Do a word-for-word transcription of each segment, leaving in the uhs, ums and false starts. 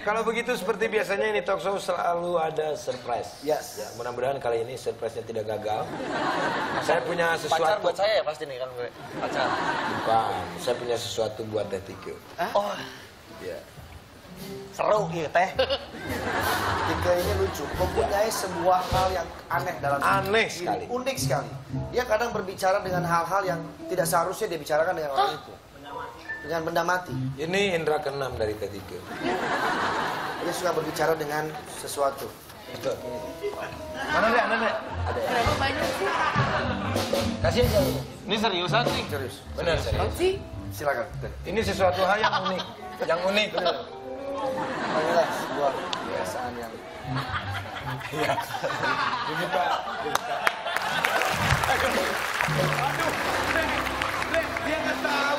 kalau begitu seperti biasanya ini talk show selalu ada surprise. Yes. Ya, mudah-mudahan kali ini surprise-nya tidak gagal. Saya punya sesuatu. Pacar buat saya ya pasti nih kan gue. Pacar. Bukan, saya punya sesuatu buat Teh Tike. Oh, Ya. seru gitu teh. Tike ini lucu, mempunyai sebuah hal yang aneh dalam Aneh hidup. sekali. Unik sekali. Dia kadang berbicara dengan hal-hal yang tidak seharusnya dia bicarakan dengan orang itu. Dengan benda mati. Ini indra keenam dari Teh Tike. Dia suka berbicara dengan sesuatu. Betul. Mana deh, mana deh? Ada ya? Berapa banyak sih? Kasih aja. Ini seriusan nih. Serius. Benar, serius. Sih? Silakan. Teh. Ini sesuatu hal yang unik. Yang unik. Inilah sebuah kebiasaan yang Iya. Ini Pak. Dia nggak tahu.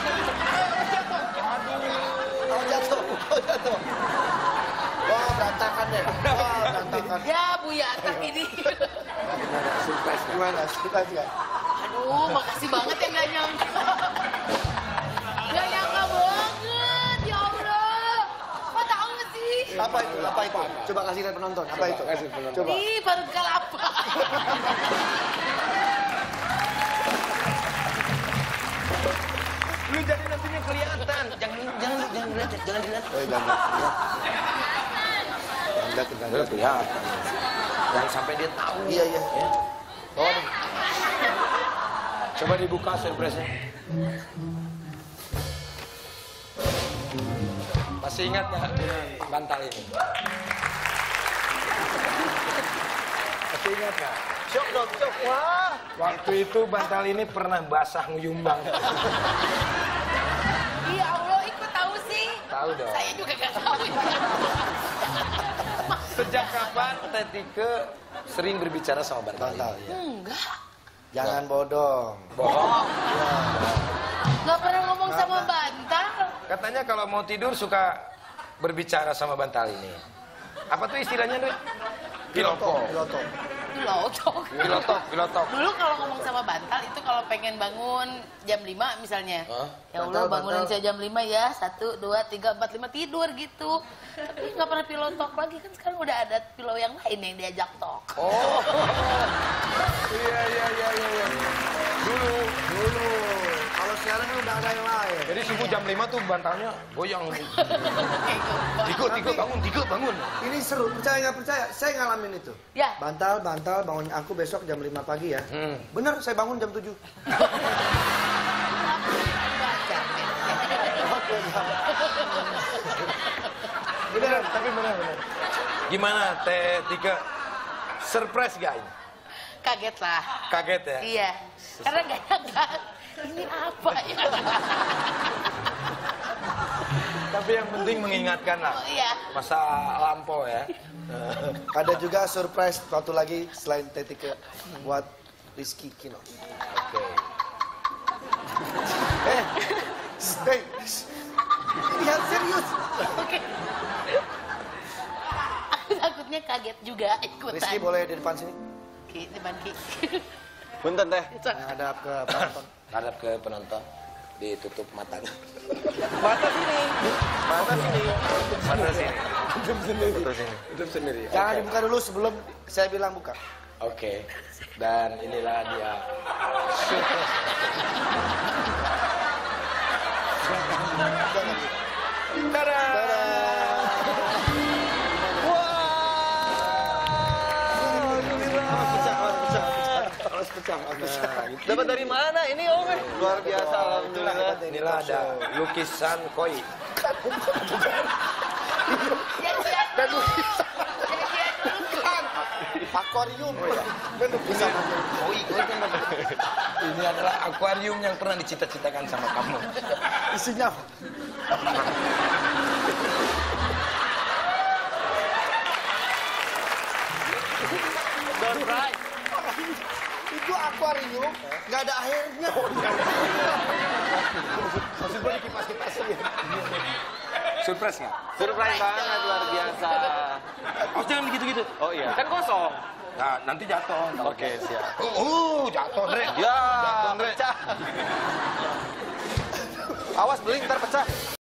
oh jatuh, oh jatuh. Wah, berantakan deh. Wah, berantakan. Ya, Buya Atak ini. Surprise gimana? Surprise nggak? Aduh, makasih banget ya nggak nyangka. Nggak nyangka banget, ya Allah. Kok tahu nggak sih? Apa itu? Apa itu? Coba kasih lihat penonton. Apa itu? kasih penonton. Coba. Ih, baru kelapa. Lu jadi nantinya kelihatan. Jangan jangan jangan dilihat, jangan dilihat. Oh, jangan. Jangan jangan. Kelihatan. Jangan sampai dia tahu. Iya, iya. Ya. Bawa nih. Coba dibuka surprise-nya. Masih ingat nggak dengan bantal ini? Masih ingat nggak? Syok dong, syok. Wah. Waktu itu bantal ini pernah basah nguyumbang. Iya Allah, ikut tahu sih. Tahu dong. Saya juga nggak tahu. Sejak kapan Teh Tike sering berbicara sama bantal? Bantal, ini? ya. Enggak. Jangan bodong. Bohong. Nggak pernah ngomong sama bantal. Katanya kalau mau tidur suka berbicara sama bantal ini. Apa tuh istilahnya, Dek? Piloto. Piloto. Pilotok. Pilotok, pilotok. Dulu kalau ngomong sama bantal itu kalau pengen bangun jam lima misalnya. Hah? Ya Allah, Bantal, bangunin bantal. saya jam lima ya. Satu, dua, tiga, empat, lima, tidur gitu. Tapi nggak pernah pilotok lagi kan sekarang udah ada pilo yang lain yang diajak tok. Oh. Iya, iya, iya, iya. iya. Dulu. Dulu. Kalau sekarang kan udah ada yang lain. Jadi subuh jam lima tuh bantalnya goyang. Tike, Tike bangun, Tike bangun. Ini seru, percaya nggak percaya? Saya ngalamin itu. Ya. Bantal, bantal, bangun aku besok jam lima pagi ya. Hmm. Bener, saya bangun jam tujuh. Beneran, tapi bener, bener. Gimana Teh Tike? Surprise gak ini? Kaget lah. Kaget ya? Iya. Karena nggak nyangka ini apa ya? Tapi yang penting mengingatkan lah. Oh, iya. Masa lampau ya. Ada juga surprise satu lagi selain Teh Tike buat Rizky Kino. Oke. Eh, stay. Lihat serius. Oke. Aku takutnya kaget juga ikutan. Rizky boleh di depan sini? Ki, depan Ki. Punten teh. Menghadap ke penonton. Hadap ke penonton. Ditutup matanya. Mata sini. Mata sini. Mata sini. Tutup sendiri. Tutup sini. Tutup sendiri. Jangan Oke. dibuka dulu sebelum saya bilang buka. Oke. Dan inilah dia. Surprise. Jangan. Tada! Harus pecah, harus pecah, harus pecah, harus pecah. Dapat dari mana ini Om? Luar biasa alhamdulillah. Inilah ada lukisan koi. Janjian Dan dulu. lukisan Janjian dulu. kan akuarium. Dan lukisan Koi, koi kan apa? Ini adalah akuarium yang pernah dicita-citakan sama kamu. isinya. Don't cry. Itu akuarium, nggak ada airnya. Maksud gue dikipas-kipasin. Surprise nggak? Surprise banget luar biasa. Oh, jangan begitu-gitu. Oh iya. Kan kosong. Nah, nanti jatuh. Oke, siap. Oh, uh, jatuh, Andre. Ya, Jatuh, Andre. pecah. Awas beling ntar pecah.